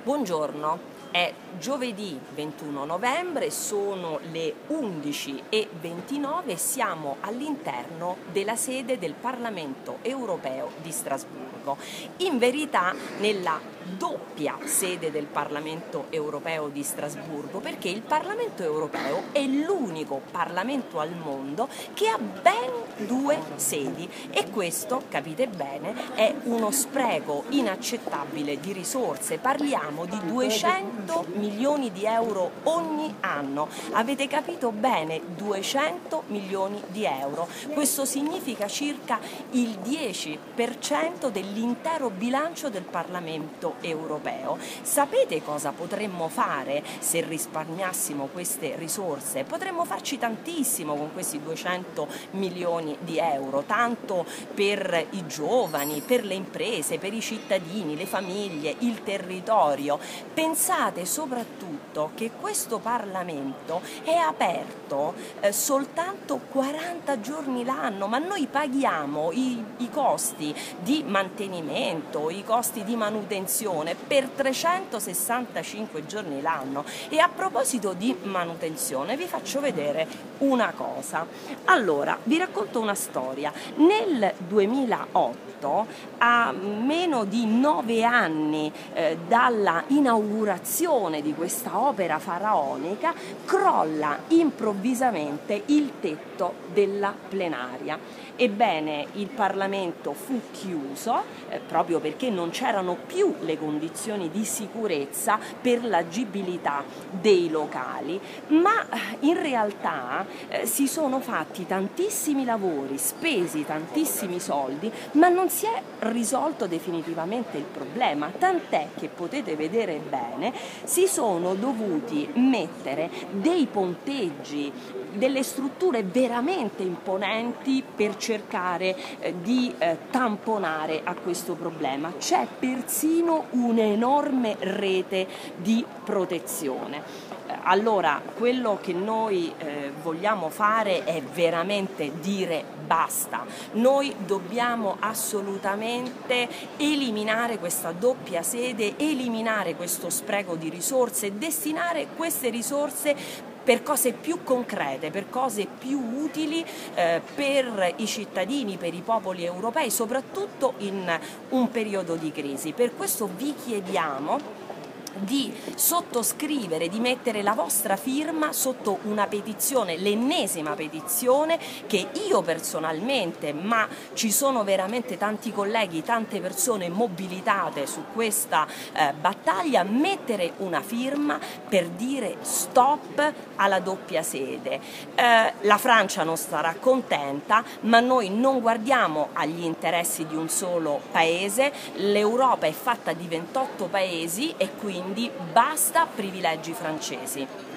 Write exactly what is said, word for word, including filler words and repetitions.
Buongiorno, è giovedì ventuno novembre, sono le undici e ventinove e siamo all'interno della sede del Parlamento europeo di Strasburgo. In verità nella doppia sede del Parlamento europeo di Strasburgo, perché il Parlamento europeo è l'unico Parlamento al mondo che ha ben due sedi e questo, capite bene, è uno spreco inaccettabile di risorse. Parliamo di duecento milioni di euro ogni anno. Avete capito bene? duecento milioni di euro. Questo significa circa il dieci per cento dell'intero bilancio del Parlamento europeo. Sapete cosa potremmo fare se risparmiassimo queste risorse? Potremmo farci tantissimo con questi duecento milioni di euro, tanto per i giovani, per le imprese, per i cittadini, le famiglie, il territorio. Pensate soprattutto che questo Parlamento è aperto eh, soltanto quaranta giorni l'anno, ma noi paghiamo i, i costi di mantenimento, i costi di manutenzione per trecentosessantacinque giorni l'anno. E a proposito di manutenzione vi faccio vedere una cosa. Allora, vi racconto una storia. Nel duemilaotto, a meno di nove anni eh, dalla inaugurazione di questa opera faraonica, crolla improvvisamente il tetto della plenaria. Ebbene, il Parlamento fu chiuso eh, proprio perché non c'erano più le condizioni di sicurezza per l'agibilità dei locali, ma in realtà eh, si sono fatti tantissimi lavori, spesi tantissimi soldi, ma non si è risolto definitivamente il problema, tant'è che potete vedere bene, si sono dovuti mettere dei ponteggi, delle strutture veramente imponenti per cercare eh, di eh, tamponare a questo problema. C'è persino un'enorme rete di protezione. Allora, quello che noi eh, vogliamo fare è veramente dire basta. Noi dobbiamo assolutamente eliminare questa doppia sede, eliminare questo spreco di risorse, destinare queste risorse per cose più concrete, per cose più utili eh, per i cittadini, per i popoli europei, soprattutto in un periodo di crisi. Per questo vi chiediamo di sottoscrivere, di mettere la vostra firma sotto una petizione, l'ennesima petizione che io personalmente, ma ci sono veramente tanti colleghi, tante persone mobilitate su questa eh, battaglia, mettere una firma per dire stop alla doppia sede. Eh, la Francia non starà contenta, ma noi non guardiamo agli interessi di un solo paese, l'Europa è fatta di ventotto paesi e quindi basta privilegi francesi.